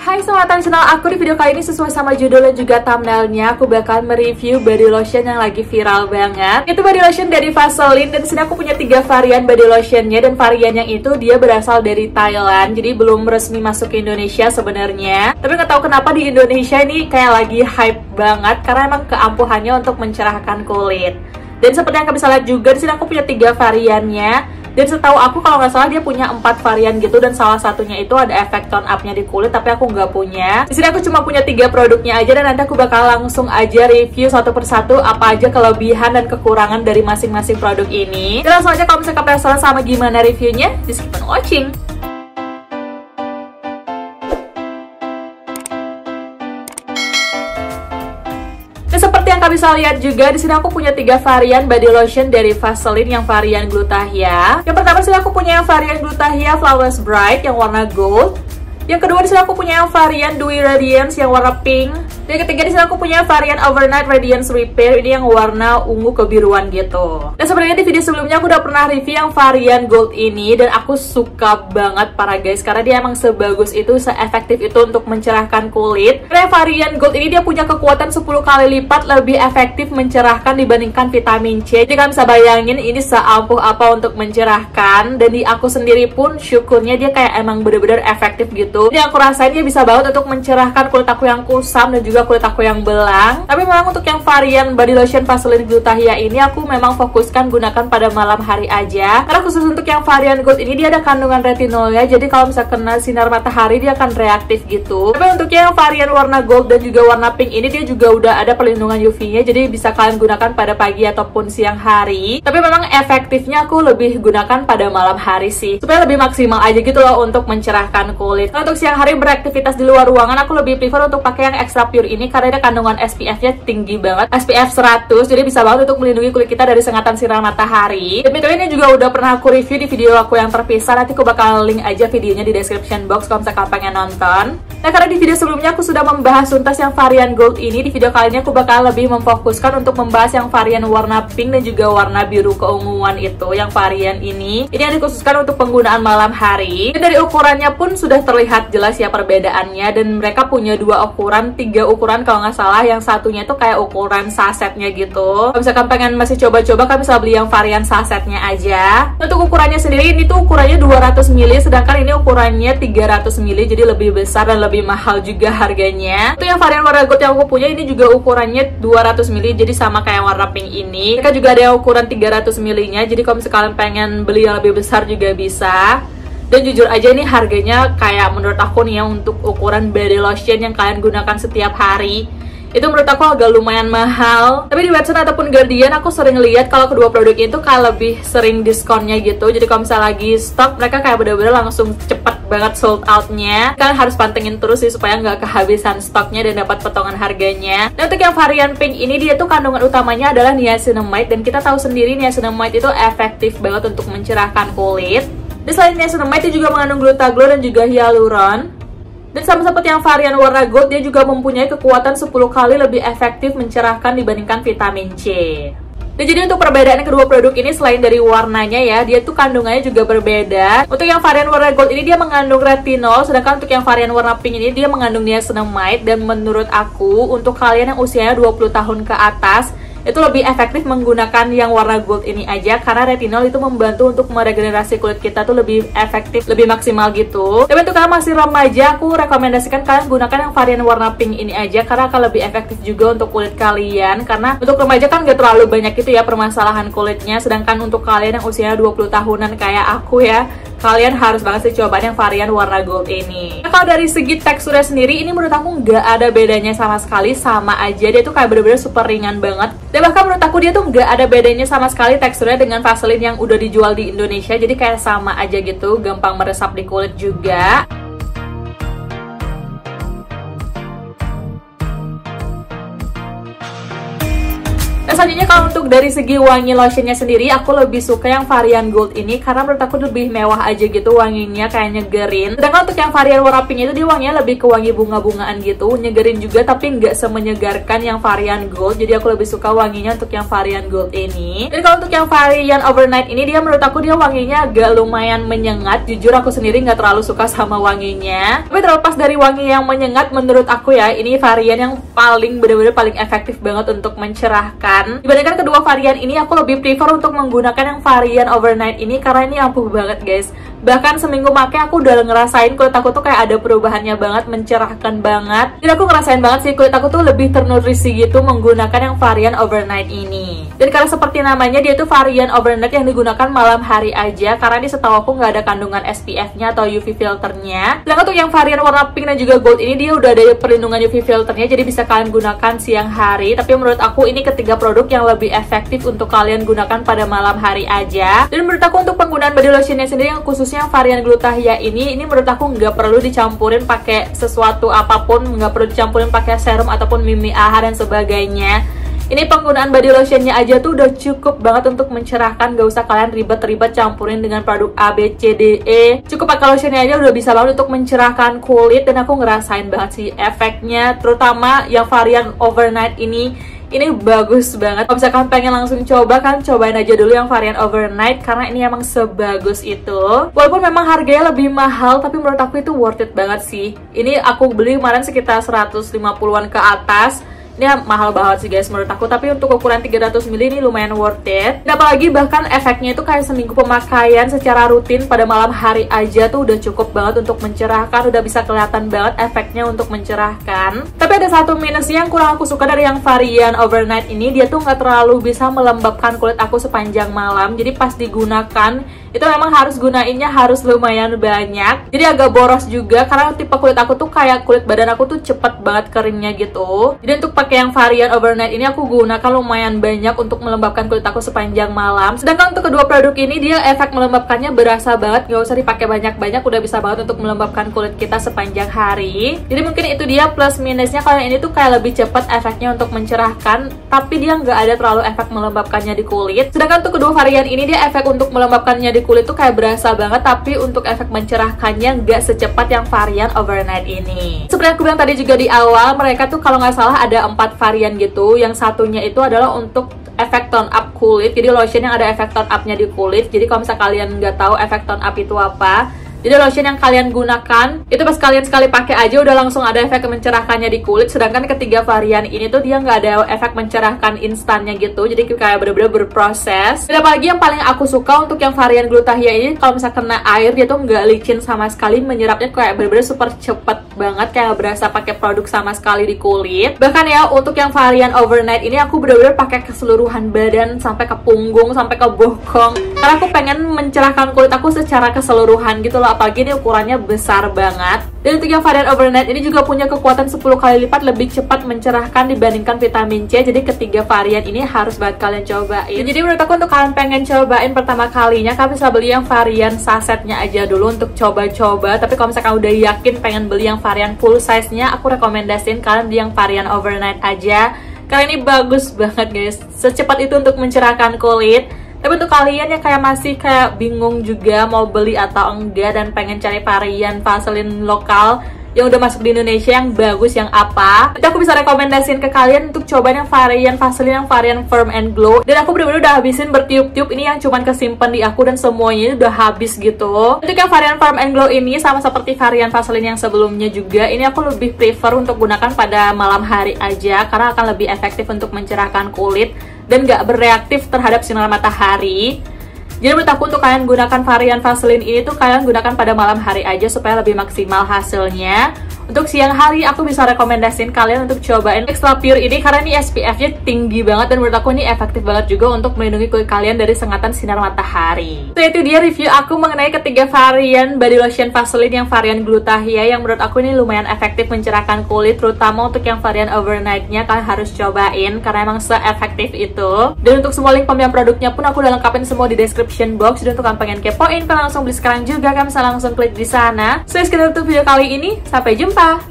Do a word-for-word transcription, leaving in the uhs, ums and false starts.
Hai, selamat datang di channel aku. Di video kali ini sesuai sama judul dan juga thumbnailnya, aku bakal mereview body lotion yang lagi viral banget. Itu body lotion dari Vaseline, dan disini aku punya tiga varian body lotionnya, dan varian yang itu dia berasal dari Thailand, jadi belum resmi masuk ke Indonesia sebenarnya. Tapi nggak tahu kenapa di Indonesia ini kayak lagi hype banget karena emang keampuhannya untuk mencerahkan kulit. Dan seperti yang kalian bisa lihat juga, di sini aku punya tiga variannya. Dan setahu aku kalau nggak salah dia punya empat varian gitu, dan salah satunya itu ada efek tone up-nya di kulit, tapi aku nggak punya. Di sini aku cuma punya tiga produknya aja, dan nanti aku bakal langsung aja review satu persatu apa aja kelebihan dan kekurangan dari masing-masing produk ini. Dan langsung aja kalau misalkan penasaran sama gimana reviewnya, just keep on watching. Dan seperti yang kalian bisa lihat juga, di sini aku punya tiga varian body lotion dari Vaseline yang varian Glutathione. Yang pertama sih aku punya yang varian Glutathione Flawless Bright yang warna gold. Yang kedua di sini aku punya yang varian Dewy Radiance yang warna pink. Dan yang ketiga di sini aku punya varian Overnight Radiance Repair, ini yang warna ungu kebiruan gitu. Dan sebenarnya di video sebelumnya aku udah pernah review yang varian gold ini, dan aku suka banget para guys karena dia emang sebagus itu, seefektif itu untuk mencerahkan kulit. Karena varian gold ini dia punya kekuatan sepuluh kali lipat lebih efektif mencerahkan dibandingkan vitamin C. Jadi kalian bisa bayangin ini seampuh apa untuk mencerahkan, dan di aku sendiri pun syukurnya dia kayak emang bener-bener efektif gitu. Jadi aku rasain dia bisa banget untuk mencerahkan kulit aku yang kusam dan juga kulit aku yang belang. Tapi memang untuk yang varian body lotion Vaseline Glutathione ini aku memang fokuskan gunakan pada malam hari aja. Karena khusus untuk yang varian gold ini dia ada kandungan retinolnya, jadi kalau misalnya kena sinar matahari dia akan reaktif gitu. Tapi untuk yang varian warna gold dan juga warna pink ini dia juga udah ada perlindungan U V-nya, jadi bisa kalian gunakan pada pagi ataupun siang hari. Tapi memang efektifnya aku lebih gunakan pada malam hari sih, supaya lebih maksimal aja gitu loh untuk mencerahkan kulit. Nah, untuk siang hari beraktivitas di luar ruangan aku lebih prefer untuk pakai yang extra pure ini karena dia kandungan S P F-nya tinggi banget, S P F seratus, jadi bisa banget untuk melindungi kulit kita dari sengatan sinar matahari. Dan video ini juga udah pernah aku review di video aku yang terpisah, nanti aku bakal link aja videonya di description box kalau misalkan pengen nonton. Nah, karena di video sebelumnya aku sudah membahas tuntas yang varian gold ini, di video kali ini aku bakal lebih memfokuskan untuk membahas yang varian warna pink dan juga warna biru keunguan itu, yang varian ini. Ini yang dikhususkan untuk penggunaan malam hari. Dan dari ukurannya pun sudah terlihat jelas ya perbedaannya, dan mereka punya dua ukuran, tiga ukuran kalau nggak salah. Yang satunya itu kayak ukuran sasetnya gitu. Kalau misalkan pengen masih coba-coba kan bisa beli yang varian sasetnya aja. Untuk ukurannya sendiri ini tuh ukurannya dua ratus mililiter, sedangkan ini ukurannya tiga ratus mililiter, jadi lebih besar dan lebih mahal juga harganya. Untuk yang varian warna gold yang aku punya ini juga ukurannya dua ratus mililiter, jadi sama kayak warna pink ini. Mereka juga ada yang ukuran tiga ratus mililiter-nya, jadi kalau misalkan pengen beli yang lebih besar juga bisa. Dan jujur aja ini harganya kayak menurut aku nih ya, untuk ukuran body lotion yang kalian gunakan setiap hari, itu menurut aku agak lumayan mahal. Tapi di website ataupun Guardian aku sering lihat kalau kedua produk itu kayak lebih sering diskonnya gitu. Jadi kalau misalnya lagi stok, mereka kayak bener-bener langsung cepet banget sold outnya. Kalian harus pantengin terus sih supaya nggak kehabisan stoknya dan dapat potongan harganya. Dan untuk yang varian pink ini dia tuh kandungan utamanya adalah niacinamide, dan kita tahu sendiri niacinamide itu efektif banget untuk mencerahkan kulit. Dan selain niacinamide dia juga mengandung glutathione dan juga hyaluron. Dan sama seperti yang varian warna gold, dia juga mempunyai kekuatan sepuluh kali lebih efektif mencerahkan dibandingkan vitamin C. Dan jadi untuk perbedaan kedua produk ini selain dari warnanya ya, dia tuh kandungannya juga berbeda. Untuk yang varian warna gold ini dia mengandung retinol, sedangkan untuk yang varian warna pink ini dia mengandung niacinamide. Dan menurut aku untuk kalian yang usianya dua puluh tahun ke atas, itu lebih efektif menggunakan yang warna gold ini aja, karena retinol itu membantu untuk meregenerasi kulit kita tuh lebih efektif, lebih maksimal gitu. Tapi untuk kalian masih remaja, aku rekomendasikan kalian gunakan yang varian warna pink ini aja, karena akan lebih efektif juga untuk kulit kalian. Karena untuk remaja kan gak terlalu banyak gitu ya permasalahan kulitnya, sedangkan untuk kalian yang usianya dua puluh tahunan kayak aku ya, kalian harus banget sih cobain yang varian warna gold ini. Nah, kalau dari segi teksturnya sendiri, ini menurut aku nggak ada bedanya sama sekali, sama aja. Dia tuh kayak bener-bener super ringan banget. Dan bahkan menurut aku dia tuh nggak ada bedanya sama sekali teksturnya dengan Vaseline yang udah dijual di Indonesia. Jadi kayak sama aja gitu, gampang meresap di kulit juga. Dan selanjutnya kalau untuk dari segi wangi lotionnya sendiri, aku lebih suka yang varian gold ini karena menurut aku lebih mewah aja gitu wanginya, kayak nyegerin. Sedangkan untuk yang varian warna pink itu dia wanginya lebih ke wangi bunga-bungaan gitu, nyegerin juga tapi nggak semenyegarkan yang varian gold. Jadi aku lebih suka wanginya untuk yang varian gold ini. Dan kalau untuk yang varian overnight ini, dia menurut aku dia wanginya agak lumayan menyengat. Jujur aku sendiri nggak terlalu suka sama wanginya. Tapi terlepas dari wangi yang menyengat, menurut aku ya ini varian yang paling bener-bener paling efektif banget untuk mencerahkan. Dibandingkan kedua varian ini, aku lebih prefer untuk menggunakan yang varian overnight ini karena ini ampuh banget guys. Bahkan seminggu pakai aku udah ngerasain kulit aku tuh kayak ada perubahannya banget, mencerahkan banget. Dan aku ngerasain banget sih kulit aku tuh lebih ternutrisi gitu menggunakan yang varian overnight ini. Dan karena seperti namanya, dia tuh varian overnight yang digunakan malam hari aja karena di setahu aku nggak ada kandungan S P F-nya atau U V filternya. Dan untuk yang varian warna pink dan juga gold ini, dia udah ada perlindungan U V filternya, jadi bisa kalian gunakan siang hari. Tapi menurut aku ini ketiga produk yang lebih efektif untuk kalian gunakan pada malam hari aja. Dan menurut aku untuk penggunaan body lotionnya sendiri yang khusus yang varian Gluthahya ini, ini menurut aku nggak perlu dicampurin pakai sesuatu apapun, nggak perlu dicampurin pakai serum ataupun mimi A H dan sebagainya. Ini penggunaan body lotionnya aja tuh udah cukup banget untuk mencerahkan, gak usah kalian ribet-ribet campurin dengan produk A, B, C, D, E. Cukup pakai lotionnya aja udah bisa banget untuk mencerahkan kulit, dan aku ngerasain banget sih efeknya, terutama yang varian overnight ini. Ini bagus banget. Kalau misalkan pengen langsung coba, kan cobain aja dulu yang varian overnight karena ini emang sebagus itu. Walaupun memang harganya lebih mahal, tapi menurut aku itu worth it banget sih. Ini aku beli kemarin sekitar seratus lima puluhan ke atas. Ini mahal banget sih guys menurut aku, tapi untuk ukuran tiga ratus mililiter ini lumayan worth it. Dan apalagi bahkan efeknya itu kayak seminggu pemakaian secara rutin pada malam hari aja tuh udah cukup banget untuk mencerahkan, udah bisa kelihatan banget efeknya untuk mencerahkan. Tapi ada satu minusnya yang kurang aku suka dari yang varian overnight ini, dia tuh nggak terlalu bisa melembabkan kulit aku sepanjang malam. Jadi pas digunakan itu memang harus gunainnya harus lumayan banyak, jadi agak boros juga karena tipe kulit aku tuh kayak kulit badan aku tuh cepet banget keringnya gitu. Jadi untuk pakai yang varian overnight ini aku gunakan lumayan banyak untuk melembabkan kulit aku sepanjang malam. Sedangkan untuk kedua produk ini, dia efek melembabkannya berasa banget, gak usah dipakai banyak-banyak, udah bisa banget untuk melembabkan kulit kita sepanjang hari. Jadi mungkin itu dia plus minusnya, kalau yang ini tuh kayak lebih cepat efeknya untuk mencerahkan, tapi dia nggak ada terlalu efek melembabkannya di kulit. Sedangkan untuk kedua varian ini, dia efek untuk melembabkannya di kulit tuh kayak berasa banget, tapi untuk efek mencerahkannya nggak secepat yang varian overnight ini. Seperti aku bilang tadi juga di awal, mereka tuh kalau nggak salah ada empat varian gitu. Yang satunya itu adalah untuk efek tone up kulit, jadi lotion yang ada efek tone up-nya di kulit. Jadi kalau misalnya kalian nggak tahu efek tone up itu apa, jadi lotion yang kalian gunakan itu pas kalian sekali pakai aja udah langsung ada efek mencerahkannya di kulit. Sedangkan ketiga varian ini tuh dia nggak ada efek mencerahkan instannya gitu, jadi kayak bener-bener berproses. Dan apalagi yang paling aku suka untuk yang varian Gluthahya ini, kalau misalnya kena air dia tuh nggak licin sama sekali, menyerapnya kayak bener-bener super cepet banget, kayak berasa pakai produk sama sekali di kulit. Bahkan ya untuk yang varian overnight ini aku bener-bener pakai keseluruhan badan sampai ke punggung, sampai ke bokong, karena aku pengen mencerahkan kulit aku secara keseluruhan gitu loh. Apalagi ini ukurannya besar banget. Dan untuk yang varian overnight ini juga punya kekuatan sepuluh kali lipat lebih cepat mencerahkan dibandingkan vitamin C. Jadi ketiga varian ini harus banget kalian cobain. Dan jadi menurut aku untuk kalian pengen cobain pertama kalinya, kalian bisa beli yang varian sasetnya aja dulu untuk coba-coba. Tapi kalau misalkan udah yakin pengen beli yang varian full size-nya, aku rekomendasiin kalian beli yang varian overnight aja karena ini bagus banget guys, secepat itu untuk mencerahkan kulit. Tapi untuk kalian yang kayak masih kayak bingung juga mau beli atau enggak dan pengen cari varian Vaseline lokal yang udah masuk di Indonesia yang bagus yang apa, jadi aku bisa rekomendasiin ke kalian untuk cobain yang varian Vaseline yang varian Firm and Glow. Dan aku bener-bener udah habisin bertiup-tiup, ini yang cuman kesimpan di aku dan semuanya udah habis gitu. Untuk yang varian Firm and Glow ini sama seperti varian Vaseline yang sebelumnya juga, ini aku lebih prefer untuk gunakan pada malam hari aja karena akan lebih efektif untuk mencerahkan kulit dan gak bereaktif terhadap sinar matahari. Jadi menurut aku untuk kalian gunakan varian Vaseline ini tuh kalian gunakan pada malam hari aja supaya lebih maksimal hasilnya. Untuk siang hari aku bisa rekomendasiin kalian untuk cobain Extra Pure ini karena ini S P F-nya tinggi banget dan menurut aku ini efektif banget juga untuk melindungi kulit kalian dari sengatan sinar matahari. So itu dia review aku mengenai ketiga varian body lotion Vaseline yang varian Gluthahya yang menurut aku ini lumayan efektif mencerahkan kulit, terutama untuk yang varian overnight-nya kalian harus cobain karena emang se-efektif itu. Dan untuk semua link pembelian produknya pun aku udah lengkapin semua di description box. Dan untuk kalian pengen kepoin, kalian langsung beli sekarang juga, kalian bisa langsung klik di sana. So sekian untuk video kali ini, sampai jumpa.